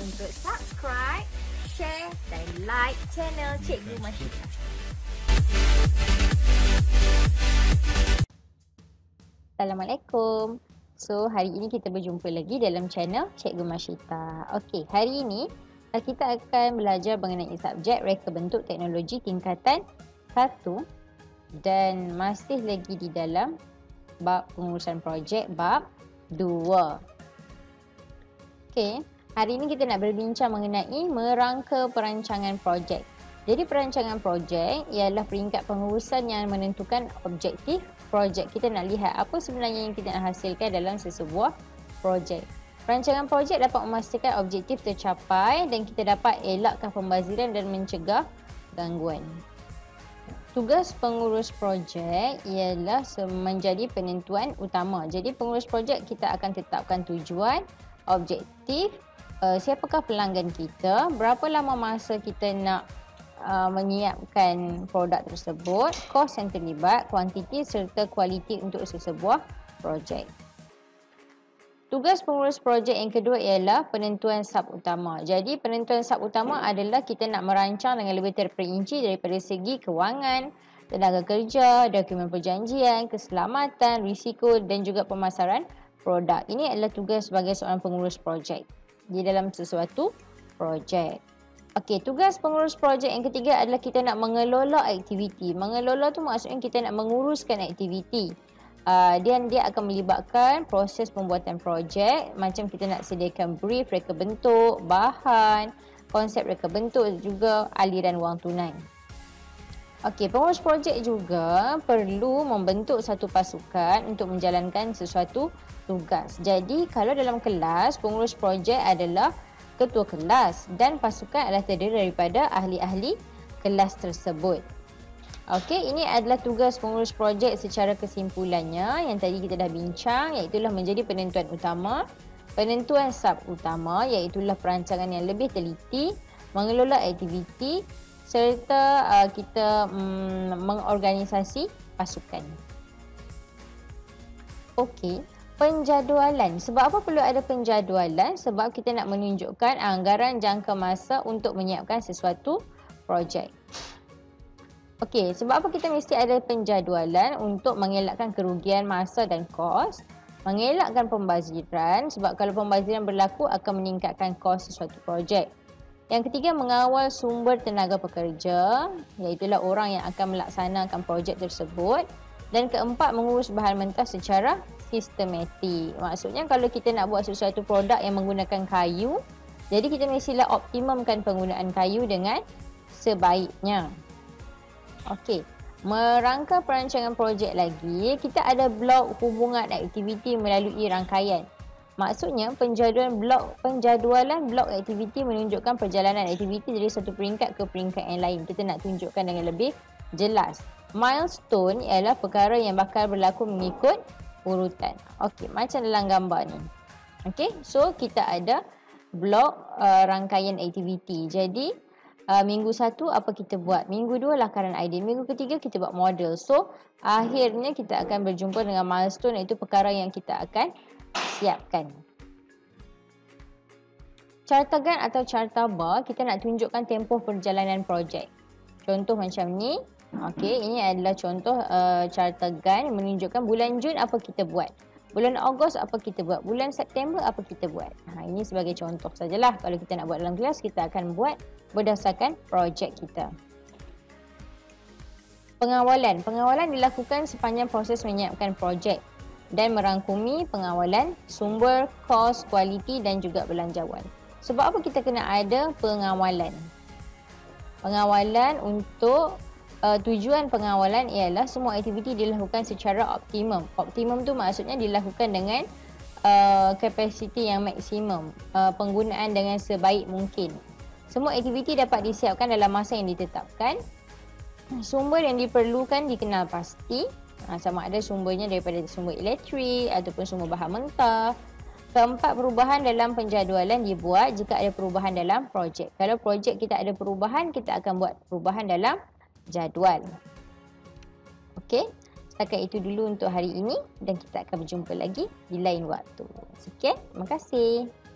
untuk subscribe, share dan like channel Cikgu Masyita. Assalamualaikum. So, hari ini kita berjumpa lagi dalam channel Cikgu Masyita. Okey, hari ini kita akan belajar mengenai subjek Reka Bentuk Teknologi Tingkatan 1 dan masih lagi di dalam bab pengurusan projek bab 2. Okey, hari ini kita nak berbincang mengenai merangka perancangan projek. Jadi perancangan projek ialah peringkat pengurusan yang menentukan objektif projek. Kita nak lihat apa sebenarnya yang kita nak hasilkan dalam sesebuah projek. Perancangan projek dapat memastikan objektif tercapai dan kita dapat elakkan pembaziran dan mencegah gangguan. Tugas pengurus projek ialah menjadi penentuan utama. Jadi pengurus projek kita akan tetapkan tujuan, objektif, siapakah pelanggan kita, berapa lama masa kita nak menyiapkan produk tersebut, kos yang terlibat, kuantiti serta kualiti untuk sesebuah projek. Tugas pengurus projek yang kedua ialah penentuan sub utama. Jadi penentuan sub utama adalah kita nak merancang dengan lebih terperinci daripada segi kewangan, tenaga kerja, dokumen perjanjian, keselamatan, risiko dan juga pemasaran produk. Ini adalah tugas sebagai seorang pengurus projek di dalam sesuatu projek. Okey, tugas pengurus projek yang ketiga adalah kita nak mengelola aktiviti. Mengelola tu maksudnya kita nak menguruskan aktiviti. Dan dia akan melibatkan proses pembuatan projek. Macam kita nak sediakan brief, reka bentuk, bahan, konsep reka bentuk juga aliran wang tunai. Okey, pengurus projek juga perlu membentuk satu pasukan untuk menjalankan sesuatu tugas. Jadi kalau dalam kelas, pengurus projek adalah ketua kelas dan pasukan adalah terdiri daripada ahli-ahli kelas tersebut. Okey, ini adalah tugas pengurus projek secara kesimpulannya yang tadi kita dah bincang, iaitu menjadi penentuan utama, penentuan sub utama iaitu perancangan yang lebih teliti, mengelola aktiviti serta kita mengorganisasi pasukan. Okey. Penjadualan. Sebab apa perlu ada penjadualan? Sebab kita nak menunjukkan anggaran jangka masa untuk menyiapkan sesuatu projek. Okey, sebab apa kita mesti ada penjadualan? Untuk mengelakkan kerugian masa dan kos, mengelakkan pembaziran sebab kalau pembaziran berlaku akan meningkatkan kos sesuatu projek. Yang ketiga, mengawal sumber tenaga pekerja, iaitu orang yang akan melaksanakan projek tersebut. Dan keempat, mengurus bahan mentah secara sistematik. Maksudnya kalau kita nak buat sesuatu produk yang menggunakan kayu, jadi kita mestilah optimumkan penggunaan kayu dengan sebaiknya. Okey, merangka perancangan projek lagi, kita ada blok hubungan aktiviti melalui rangkaian. Maksudnya penjadualan blok aktiviti menunjukkan perjalanan aktiviti dari satu peringkat ke peringkat yang lain. Kita nak tunjukkan dengan lebih jelas. Milestone ialah perkara yang bakal berlaku mengikut urutan. Okey, macam dalam gambar ni. Okey, so kita ada blok rangkaian aktiviti. Jadi minggu 1 apa kita buat? Minggu 2 lakaran idea. Minggu ketiga kita buat model. So akhirnya kita akan berjumpa dengan milestone, iaitu perkara yang kita akan siapkan. Cartagan atau carta bar, kita nak tunjukkan tempoh perjalanan projek. Contoh macam ni. Okey, ini adalah contoh cartagan menunjukkan bulan Jun apa kita buat. Bulan Ogos apa kita buat. Bulan September apa kita buat. Ini sebagai contoh sajalah. Kalau kita nak buat dalam kelas, kita akan buat berdasarkan projek kita. Pengawalan. Pengawalan dilakukan sepanjang proses menyiapkan projek dan merangkumi pengawalan sumber, kos, kualiti dan juga belanjawan. Sebab apa kita kena ada pengawalan? Pengawalan untuk tujuan pengawalan ialah semua aktiviti dilakukan secara optimum. Optimum tu maksudnya dilakukan dengan kapasiti yang maksimum, penggunaan dengan sebaik mungkin. Semua aktiviti dapat disiapkan dalam masa yang ditetapkan. Sumber yang diperlukan dikenal pasti, sama ada sumbernya daripada sumber elektrik ataupun sumber bahan mentah. Keempat, perubahan dalam penjadualan dibuat jika ada perubahan dalam projek. Kalau projek kita ada perubahan, kita akan buat perubahan dalam jadual. Okey, setakat itu dulu untuk hari ini dan kita akan berjumpa lagi di lain waktu. Sekian, terima kasih.